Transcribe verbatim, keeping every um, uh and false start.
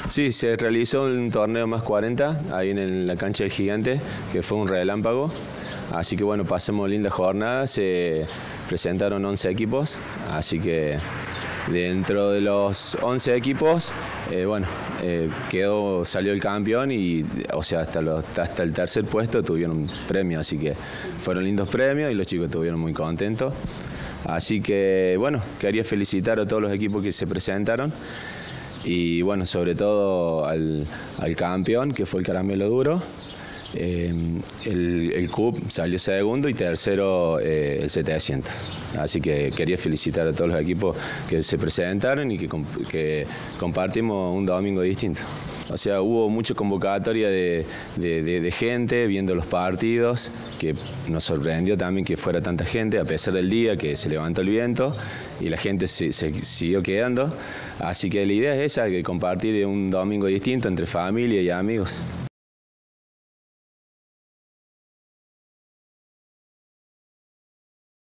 Sí, se realizó un torneo más cuarenta ahí en la cancha del Gigante, que fue un relámpago. Así que bueno, pasamos linda jornada, se presentaron once equipos, así que dentro de los once equipos, eh, bueno, eh, quedó, salió el campeón y, o sea, hasta, los, hasta el tercer puesto tuvieron un premio, así que fueron lindos premios y los chicos estuvieron muy contentos. Así que bueno, quería felicitar a todos los equipos que se presentaron y bueno, sobre todo al, al campeón, que fue el Caramelo Duro. Eh, el, el C U P salió segundo y tercero eh, el setecientos. Así que quería felicitar a todos los equipos que se presentaron y que, que compartimos un domingo distinto. O sea, hubo mucha convocatoria de, de, de, de gente viendo los partidos, que nos sorprendió también que fuera tanta gente, a pesar del día que se levantó el viento y la gente se, se siguió quedando. Así que la idea es esa, que compartir un domingo distinto entre familia y amigos.